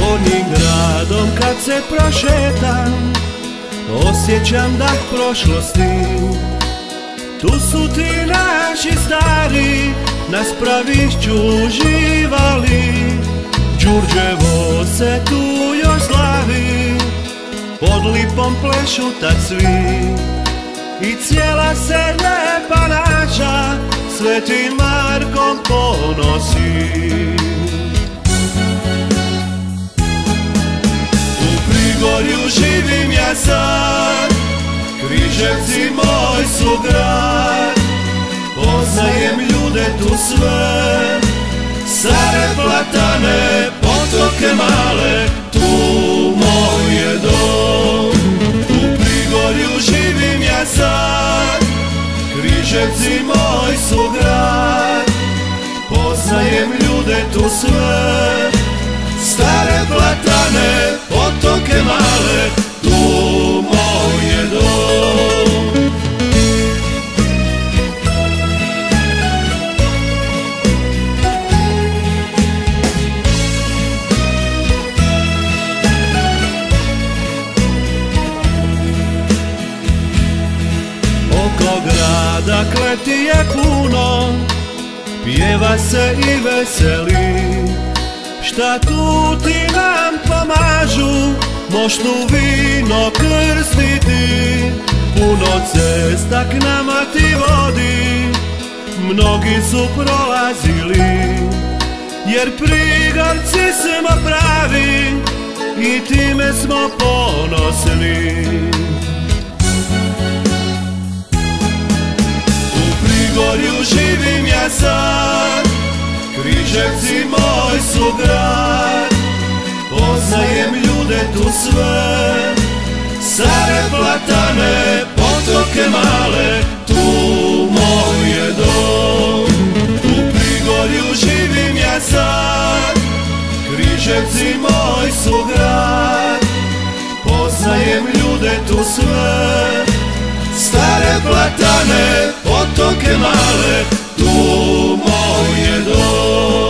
Gornjim gradom kad se prošetam, osjećam dah prošlosti. Tu su ti naši stari, nas pravišću uživali. Đurđevo se tu još slavi, pod lipom plešu tad svi. I cijela se lepa naša Svetim Markom ponosi. U Prigorju živim ja sad, Križevci moj su grad. Poznajem ljude tu sve, Sare, platane, potoke male, tu moj je dom. U Prigorju živim ja sad, Križevci moj su grad. Poznajem ljude tu sve, Stare, platane, potoke male, tu moj je dom. Oko grada kleti je puno, pjeva se i veseli. Šta tu ti nam pomažu, moš tu vino krstiti. Puno cesta k nama ti vodi, mnogi su prolazili. Jer Prigorci smo pravi i time smo ponosni. U Prigorju živim ja sad, Križevci moj su grad. Poznajem ljude tu sve, Sare, platane, potoke male, tu moj je dom. U Prigorju živim ja sad, Križevci moj su grad. Poznajem ljude tu sve, Stare, platane, potoke male, tu moj je dom.